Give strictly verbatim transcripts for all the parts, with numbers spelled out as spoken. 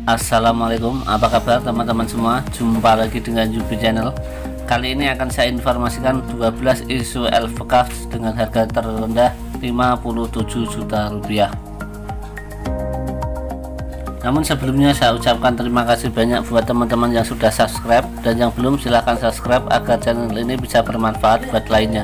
Assalamualaikum, apa kabar teman-teman semua? Jumpa lagi dengan Yubi Channel. Kali ini akan saya informasikan dua belas isu elf bekas dengan harga terendah lima puluh tujuh juta rupiah. Namun sebelumnya saya ucapkan terima kasih banyak buat teman-teman yang sudah subscribe, dan yang belum silahkan subscribe agar channel ini bisa bermanfaat buat lainnya.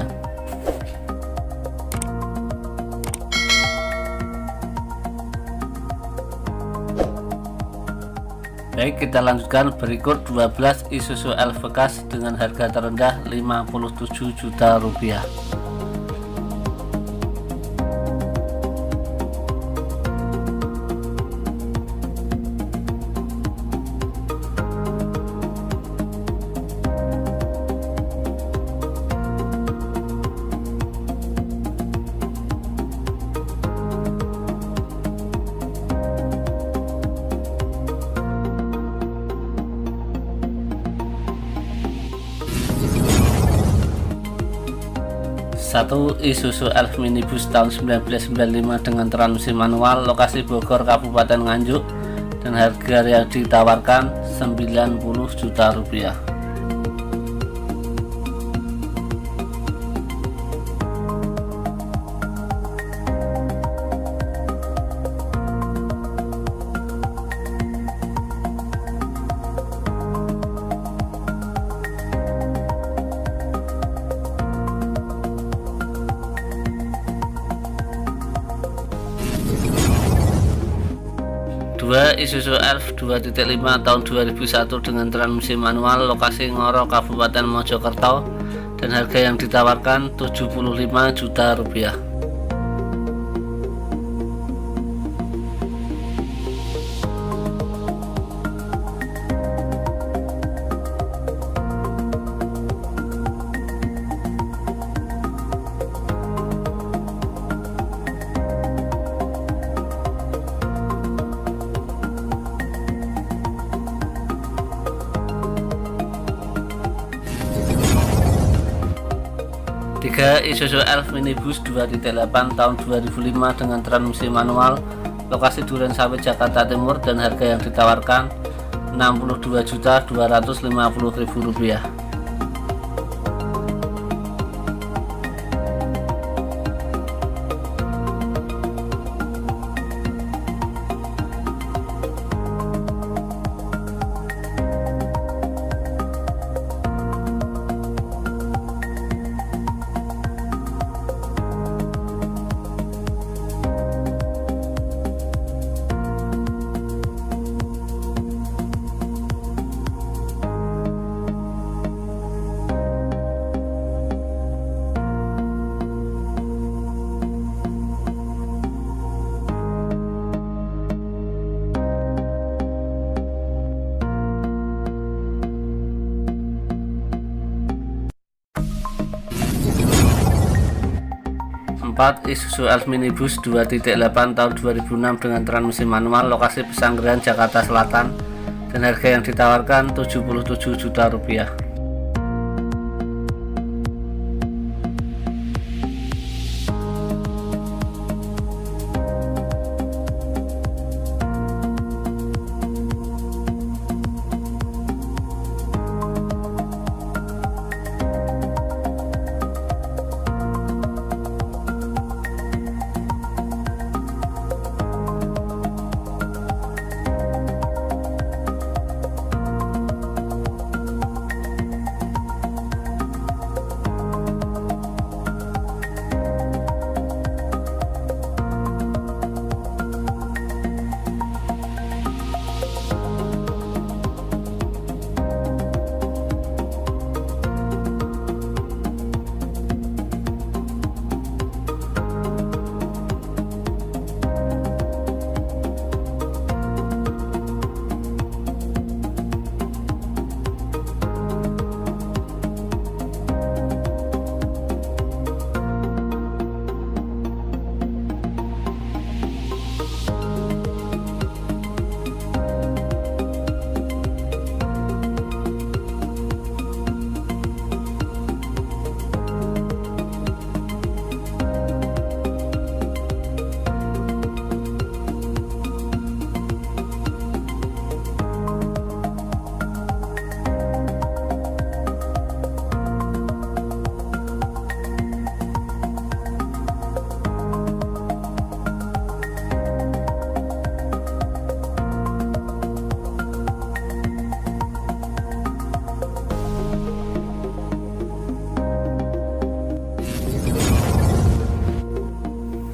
Baik, kita lanjutkan. Berikut dua belas Isuzu Elf bekas dengan harga terendah lima puluh tujuh juta rupiah. Satu Isuzu Elf minibus tahun seribu sembilan ratus sembilan puluh lima dengan transmisi manual, lokasi Bogor Kabupaten Nganjuk, dan harga yang ditawarkan sembilan puluh juta rupiah. Dua Isuzu Elf dua titik lima tahun dua ribu satu dengan transmisi manual, lokasi Ngoro Kabupaten Mojokerto, dan harga yang ditawarkan tujuh puluh lima juta rupiah. Tiga Isuzu Elf minibus dua titik delapan tahun dua ribu lima dengan transmisi manual, lokasi Duren Sawit Jakarta Timur, dan harga yang ditawarkan enam puluh dua juta dua ratus lima puluh ribu rupiah. Empat Isuzu Elf minibus dua titik delapan tahun dua ribu enam dengan transmisi manual, lokasi Pesanggerahan Jakarta Selatan, dan harga yang ditawarkan tujuh puluh tujuh juta rupiah.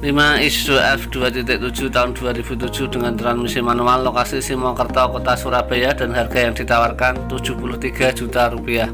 lima Isuzu Elf dua titik tujuh tahun dua ribu tujuh dengan transmisi manual, lokasi Simokerto, Kota Surabaya, dan harga yang ditawarkan tujuh puluh tiga juta rupiah.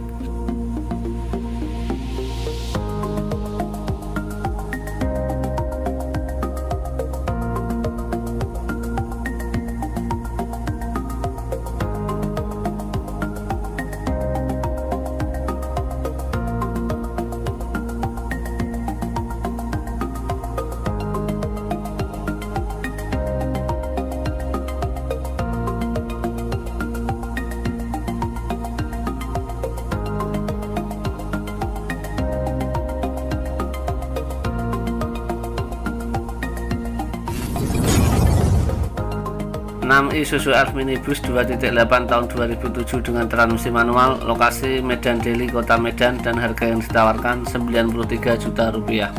enam Isuzu Elf minibus dua titik delapan tahun dua ribu tujuh dengan transmisi manual, lokasi Medan Deli, Kota Medan, dan harga yang ditawarkan sembilan puluh tiga juta rupiah.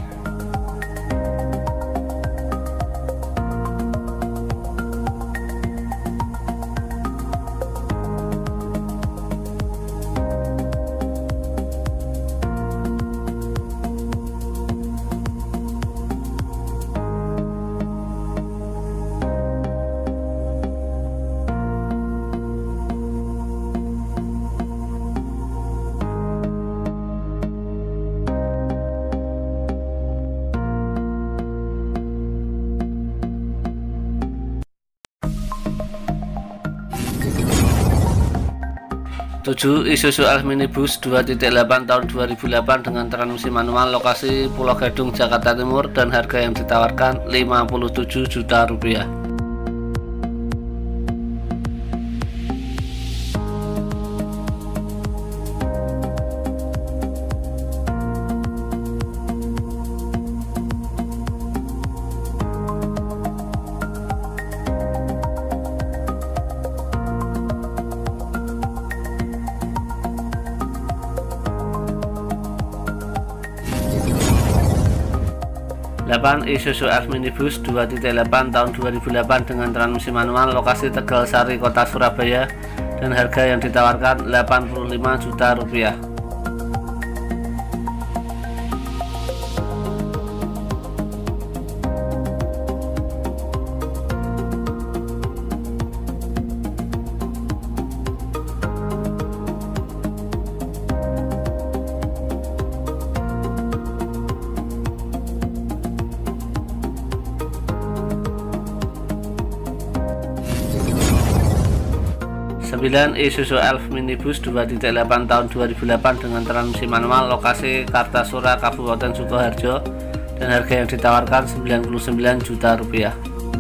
tujuh Isuzu Elf minibus dua titik delapan tahun dua ribu delapan dengan transmisi manual, lokasi Pulau Gadung, Jakarta Timur, dan harga yang ditawarkan lima puluh tujuh juta rupiah. delapan Isuzu Elf minibus dua titik delapan tahun dua ribu delapan dengan transmisi manual, lokasi Tegal Sari, Kota Surabaya, dan harga yang ditawarkan delapan puluh lima juta rupiah. sembilan Isuzu Elf minibus dua titik delapan tahun dua ribu delapan dengan transmisi manual, lokasi Kartasura, Kabupaten Sukoharjo, dan harga yang ditawarkan sembilan puluh sembilan juta rupiah.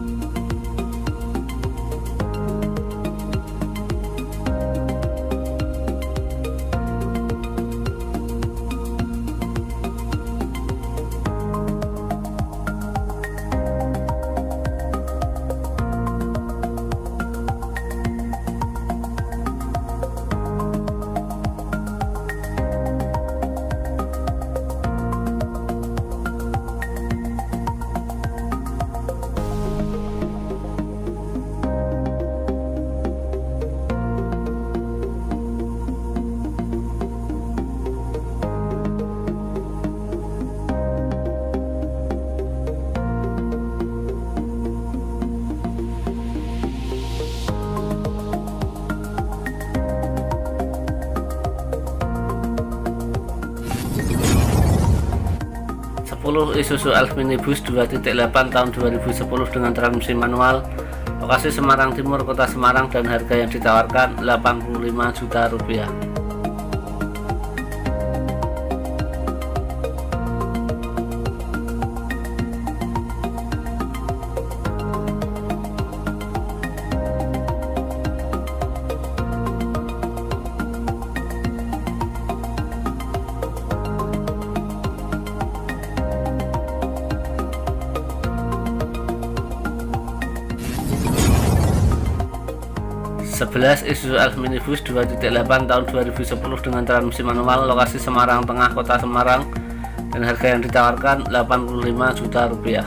sepuluh Isuzu Elf minibus dua titik delapan tahun dua ribu sepuluh dengan transmisi manual, lokasi Semarang Timur, Kota Semarang, dan harga yang ditawarkan delapan puluh lima juta rupiah. sebelas Isuzu Elf minibus dua titik delapan tahun dua ribu sepuluh dengan transmisi manual, lokasi Semarang Tengah, Kota Semarang, dan harga yang ditawarkan delapan puluh lima juta rupiah.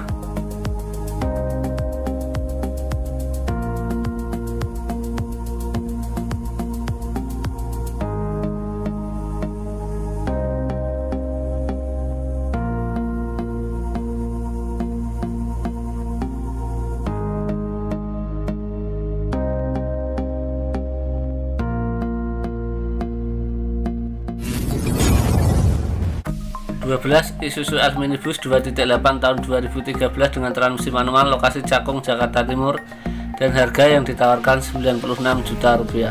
dua belas Isuzu Elf Minibus dua titik delapan tahun dua ribu tiga belas dengan transmisi manual, lokasi Cakung, Jakarta Timur, dan harga yang ditawarkan sembilan puluh enam juta rupiah.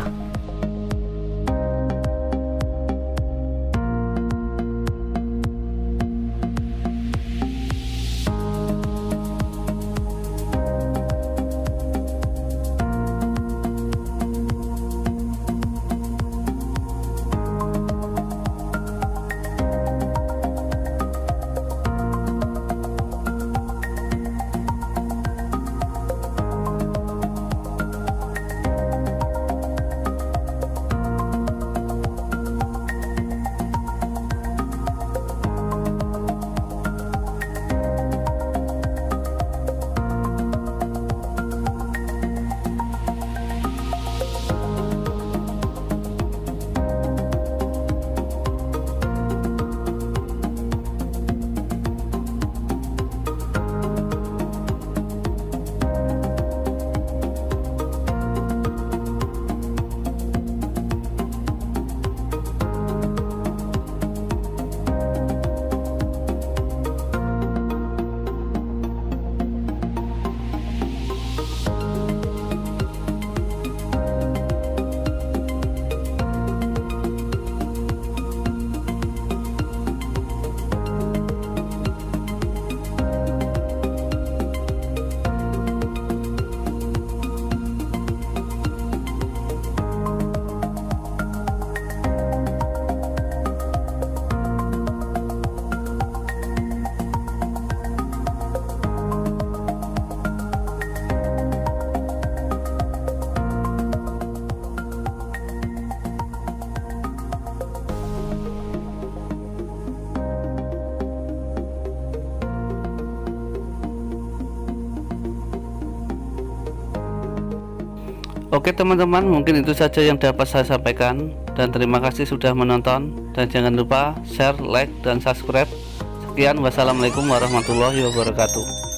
Oke teman-teman, mungkin itu saja yang dapat saya sampaikan, dan terima kasih sudah menonton, dan jangan lupa share, like, dan subscribe. Sekian, wassalamualaikum warahmatullahi wabarakatuh.